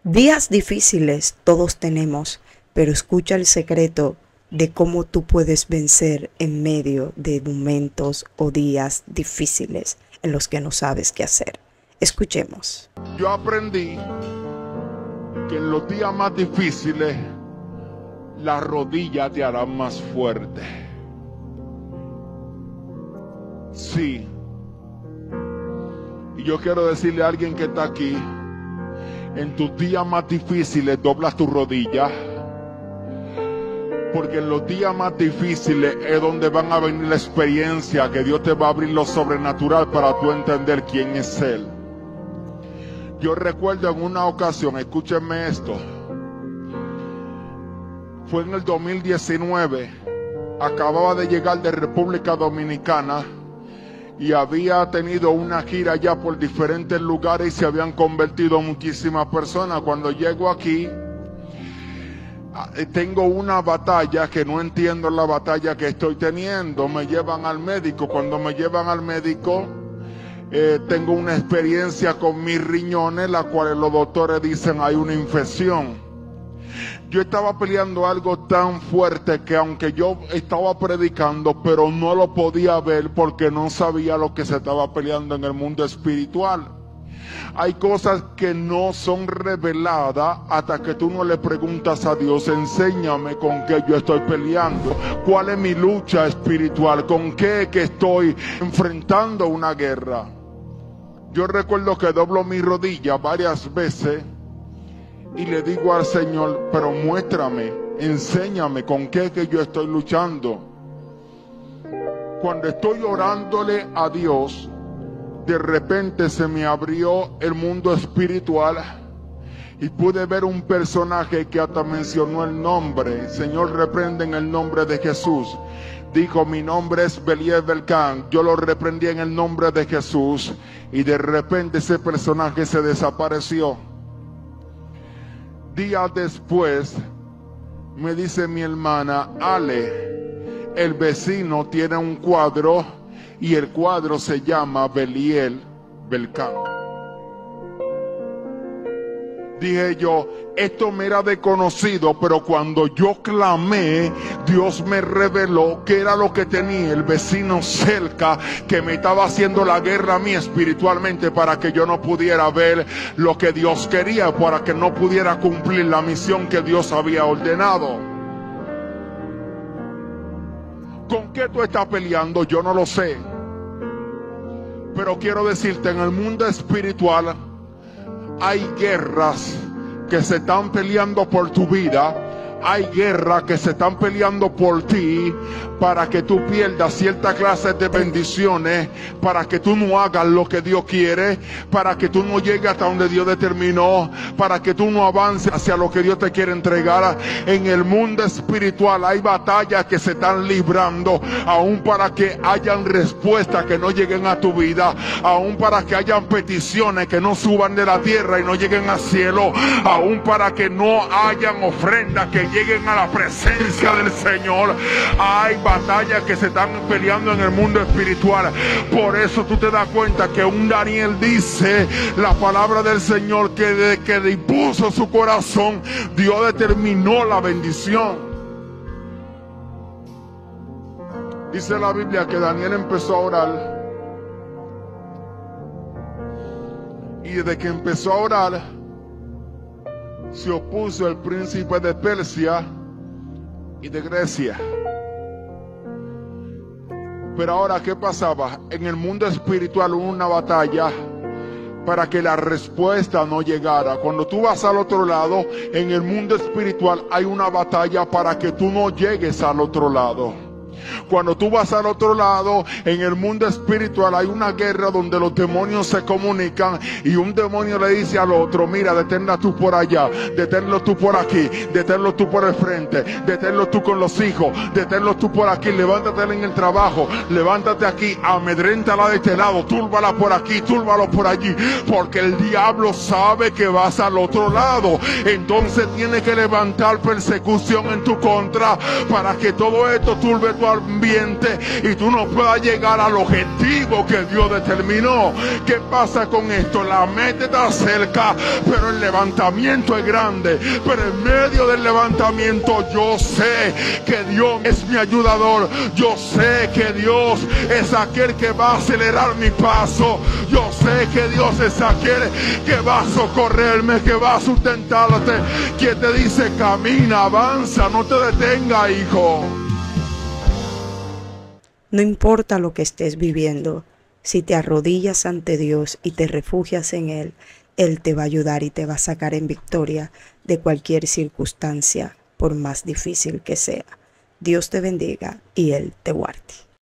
Días difíciles todos tenemos, pero escucha el secreto de cómo tú puedes vencer en medio de momentos o días difíciles en los que no sabes qué hacer. Escuchemos. Yo aprendí que en los días más difíciles las rodillas te harán más fuerte. Sí. Y yo quiero decirle a alguien que está aquí, en tus días más difíciles doblas tus rodillas, porque en los días más difíciles es donde van a venir la experiencia que Dios te va a abrir lo sobrenatural para tú entender quién es Él. Yo recuerdo en una ocasión, escúchenme esto, fue en el 2019, acababa de llegar de República Dominicana y había tenido una gira ya por diferentes lugares y se habían convertido muchísimas personas. Cuando llego aquí, tengo una batalla que no entiendo la batalla que estoy teniendo. Me llevan al médico. Cuando me llevan al médico, tengo una experiencia con mis riñones, la cual los doctores dicen hay una infección. Yo estaba peleando algo tan fuerte que aunque yo estaba predicando, pero no lo podía ver porque no sabía lo que se estaba peleando en el mundo espiritual. Hay cosas que no son reveladas hasta que tú no le preguntas a Dios, enséñame con qué yo estoy peleando, cuál es mi lucha espiritual, con qué que estoy enfrentando una guerra. Yo recuerdo que doblo mi rodilla varias veces y le digo al Señor, pero muéstrame, enséñame con qué que yo estoy luchando. Cuando estoy orándole a Dios, de repente se me abrió el mundo espiritual y pude ver un personaje que hasta mencionó el nombre. Señor, reprende en el nombre de Jesús. Dijo, mi nombre es Beliel Belcán. Yo lo reprendí en el nombre de Jesús y de repente ese personaje se desapareció. Días después me dice mi hermana, Ale, el vecino tiene un cuadro y el cuadro se llama Beliel Belcán. Dije yo, esto me era desconocido, pero cuando yo clamé, Dios me reveló que era lo que tenía el vecino cerca, que me estaba haciendo la guerra a mí espiritualmente para que yo no pudiera ver lo que Dios quería, para que no pudiera cumplir la misión que Dios había ordenado. ¿Con qué tú estás peleando? Yo no lo sé. Pero quiero decirte, en el mundo espiritual hay guerras que se están peleando por tu vida. Hay guerras que se están peleando por ti para que tú pierdas ciertas clases de bendiciones, para que tú no hagas lo que Dios quiere, para que tú no llegues hasta donde Dios determinó, para que tú no avances hacia lo que Dios te quiere entregar. En el mundo espiritual hay batallas que se están librando, aún para que hayan respuestas que no lleguen a tu vida, aún para que hayan peticiones que no suban de la tierra y no lleguen al cielo, aún para que no hayan ofrendas que lleguen a la presencia del Señor. Hay batallas que se están peleando en el mundo espiritual. Por eso tú te das cuenta que un Daniel dice la palabra del Señor, que desde que dispuso su corazón, Dios determinó la bendición. Dice la Biblia que Daniel empezó a orar, y desde que empezó a orar se opuso el príncipe de Persia y de Grecia. Pero ahora, ¿qué pasaba? En el mundo espiritual hubo una batalla para que la respuesta no llegara. Cuando tú vas al otro lado, en el mundo espiritual hay una batalla para que tú no llegues al otro lado. Cuando tú vas al otro lado, en el mundo espiritual hay una guerra donde los demonios se comunican y un demonio le dice al otro, mira, deténla tú por allá, deténlo tú por aquí, deténlo tú por el frente, deténlo tú con los hijos, deténlo tú por aquí, levántate en el trabajo, levántate aquí, amedréntala de este lado, túrbala por aquí, túrbalo por allí, porque el diablo sabe que vas al otro lado. Entonces tiene que levantar persecución en tu contra para que todo esto turbe tu tu ambiente y tú no puedas llegar al objetivo que Dios determinó. ¿Qué pasa con esto? La meta está cerca, pero el levantamiento es grande. Pero en medio del levantamiento yo sé que Dios es mi ayudador. Yo sé que Dios es aquel que va a acelerar mi paso. Yo sé que Dios es aquel que va a socorrerme, que va a sustentarte, que te dice camina, avanza, no te detenga, hijo. No importa lo que estés viviendo, si te arrodillas ante Dios y te refugias en Él, Él te va a ayudar y te va a sacar en victoria de cualquier circunstancia, por más difícil que sea. Dios te bendiga y Él te guarde.